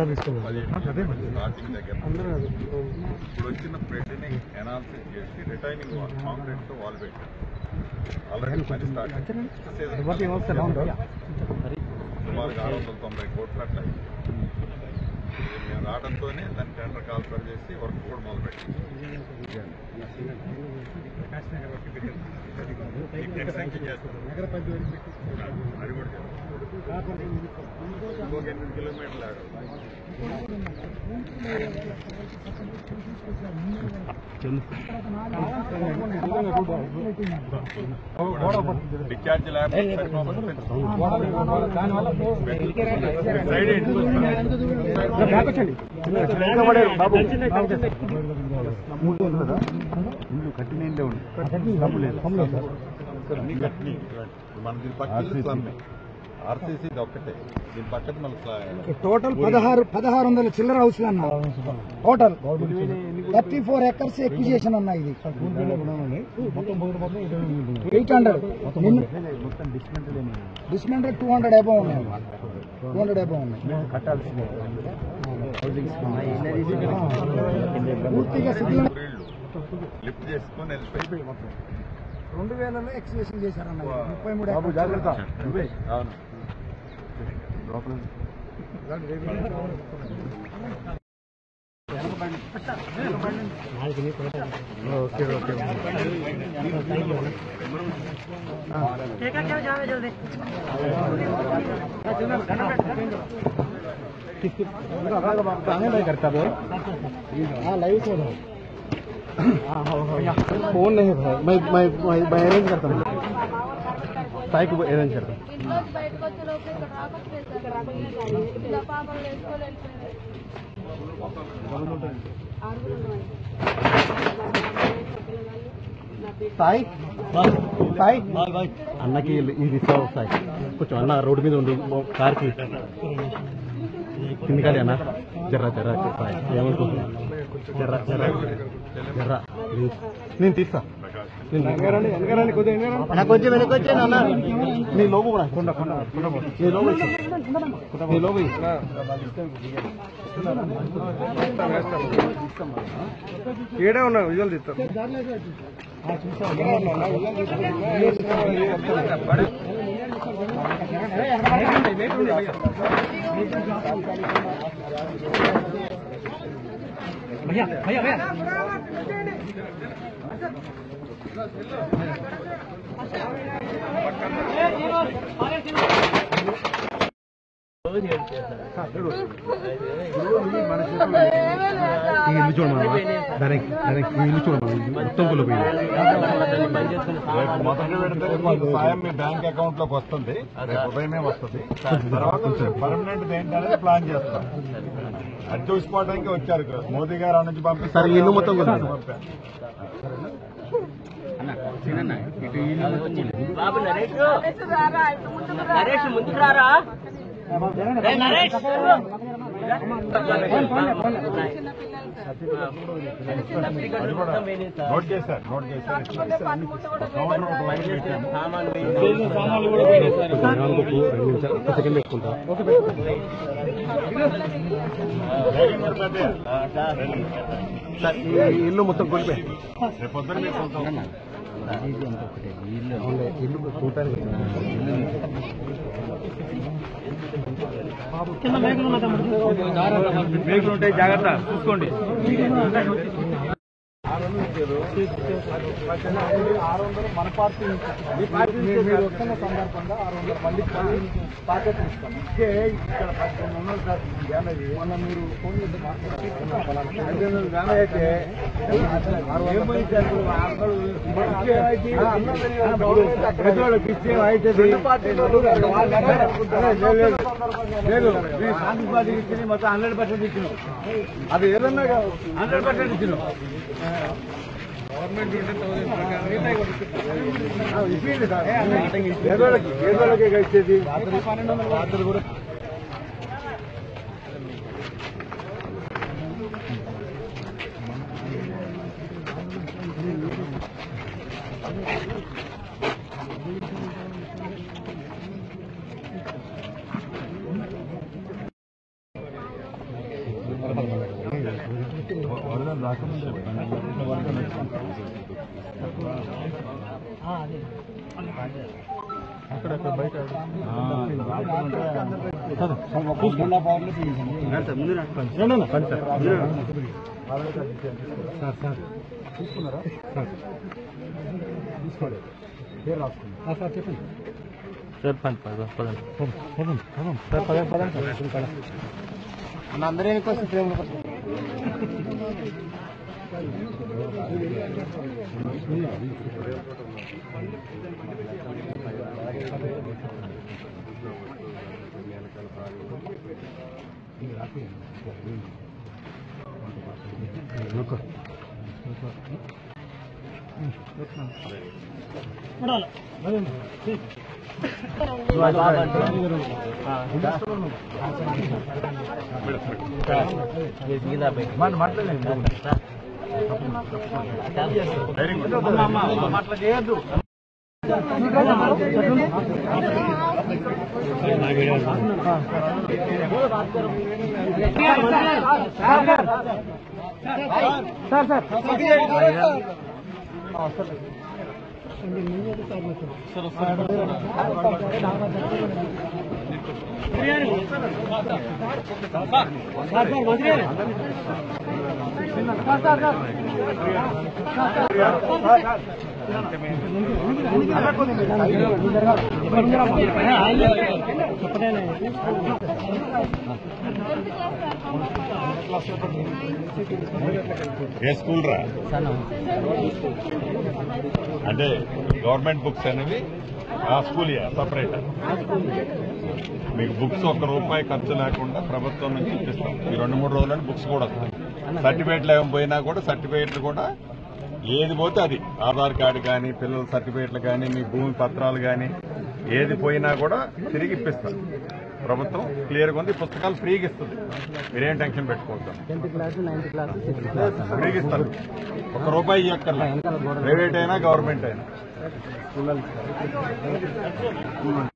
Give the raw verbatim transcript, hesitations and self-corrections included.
Starting దగ్గర ఇప్పుడు వచ్చిన పెట్టిని ఎనాలిసిస్ చేసి రిటైనింగ్ వాల్ కాంక్రీట్ తో వాల్ పెట్టారు. ఆల్రెడీ పని స్టార్ట్ సుమారుగా ఆరు వందల తొంభై కోట్ల అట్లా మేము రావడంతోనే దాన్ని టెండర్ కాల్ఫర్ చేసి వర్క్ కూడా మొదలుపెట్టాం. అది కూడా ఇంకొక ఎనిమిది కిలోమీటర్లు ఆడు డిశ్చార్జ్ ల్యాబ్ ఇల్లు కట్టిన అన్ని కట్టిన మన దీని పక్కన ఆర్సీసీ ఒక్కటే దీని పక్కన మళ్ళీ టోటల్ పదహారు పదహారు వందల చిల్లర హౌస్లు అన్న total thirty four acres acquisition అన్న ఇది eight hundred dismantle two hundred above ఉన్నాయి టూ హండ్రెడ్ అబౌవ్ ఉన్నాయి కట్టాల్సిందే పూర్తిగా సిద్ధి లిఫ్ట్ చేసుకొని వెళ్ళిపోయి రెండు వేలలో ఎక్స్ప్రెషన్ చేశారన్న ముప్పై మూడు జాగ్రత్త ఓకే ఓకే करता हाँ लाइव छोड़ो फोन नहीं भाई मैं मैं मैं अरेंज करता हूँ साई को अरेंज करता हूँ సాయి సాయి అన్నకి ఇది ఇస్తావు సాయి కొంచెం అన్న రోడ్డు మీద ఉండి కార్కి కిందికాలి అన్న జర్రా జర్రా సాయి ఏమనుకుంటున్నా జర్రా జర్రా జర్రా ప్లీజ్ నేను తీస్తా కొంచెం వెనక్కి వచ్చాను అన్న నీ లోపు కూడా నీ లోపు నీ లోపు ఏడే ఉన్నావు విజువల్ తీస్తాం भैया भैया भैया ఇల్లు చూడమా దానికి దానికి ఇల్లు చూడమా మొత్తం కొలిపోయింది. మొదటి పెడితే సాయం మీ బ్యాంక్ అకౌంట్ లోకి వస్తుంది, రేపు ఉదయమే వస్తుంది. తర్వాత పర్మనెంట్ ఏంటనేది ప్లాన్ చేస్తాం. అది చూసుకోవడానికి వచ్చారు మోదీ గారు ఆ నుంచి పంపిస్తారు. ఇల్లు మొత్తం బాబు నరేష్ నరేష్ ముందుకు రారా నరేష్ నోట్ చేశారు నోట్ చేశారు సెకండ్ పెట్టుకుంటా ఇల్లు మొత్తం కొలిపోయి రేపు పొద్దున్న ఇల్లు చూడటానికి మేకులు ఉంటాయి, జాగ్రత్త చూసుకోండి. ఆరు వందలు మన పార్టీ మీరు వస్తున్న సందర్భంగా ఆరు వందల మందికి ప్యాకెట్ ఇస్తాం. ఇచ్చే ఇక్కడ పద్దెనిమిది వందలు సార్ డ్యామేజ్ మొన్న మీరు ఫోన్ చేసి మాట్లాడారు డ్యామేజ్ అయితే పెద్దవాళ్ళకి ఇచ్చే అవుతుంది. లేదు మేము కాంగ్రెస్ పార్టీకి ఇచ్చింది మొత్తం హండ్రెడ్ పర్సెంట్ ఇచ్చినాం. అది ఏదన్నా హండ్రెడ్ పర్సెంట్ ఇచ్చినాం. గవర్నమెంట్ ఇచ్చింది సార్ పేదోళ్ళకి పేదోళ్ళకే ఇచ్చేది. పన్నెండు వందల వార్తలు కూడా అక్కడ బయట తీసుకున్నారా తీసుకోండి పేరు రాసుకున్నాం సార్ చెప్పండి సార్ పదండి పదండి పదండి సార్ పదండి పదండి సార్ అందరూ కోసం ప్రేమ అట్లా చేయొద్దు సార్ సార్ ఏ స్కూల్ రా అంటే గవర్నమెంట్ బుక్స్ అనేవి ఆ స్కూల్ సపరేట్ మీకు బుక్స్ ఒక్క రూపాయి ఖర్చు లేకుండా ప్రభుత్వం నుంచి ఇప్పిస్తాం ఈ రెండు మూడు రోజులని బుక్స్ కూడా వస్తాయి సర్టిఫికేట్లు ఏమి పోయినా కూడా సర్టిఫికేట్లు కూడా ఏది పోతే అది ఆధార్ కార్డు కానీ పిల్లల సర్టిఫికేట్లు కానీ మీ భూమి పత్రాలు కానీ ఏది పోయినా కూడా తిరిగి ఇప్పిస్తాం ప్రభుత్వం క్లియర్గా ఉంది పుస్తకాలు ఫ్రీగా ఇస్తుంది మీరేం టెన్షన్ పెట్టుకోవద్దాం ఫ్రీగా ఇస్తారు ఒక రూపాయి ఇవ్వక్కర్లేదు ప్రైవేట్ అయినా గవర్నమెంట్ అయినా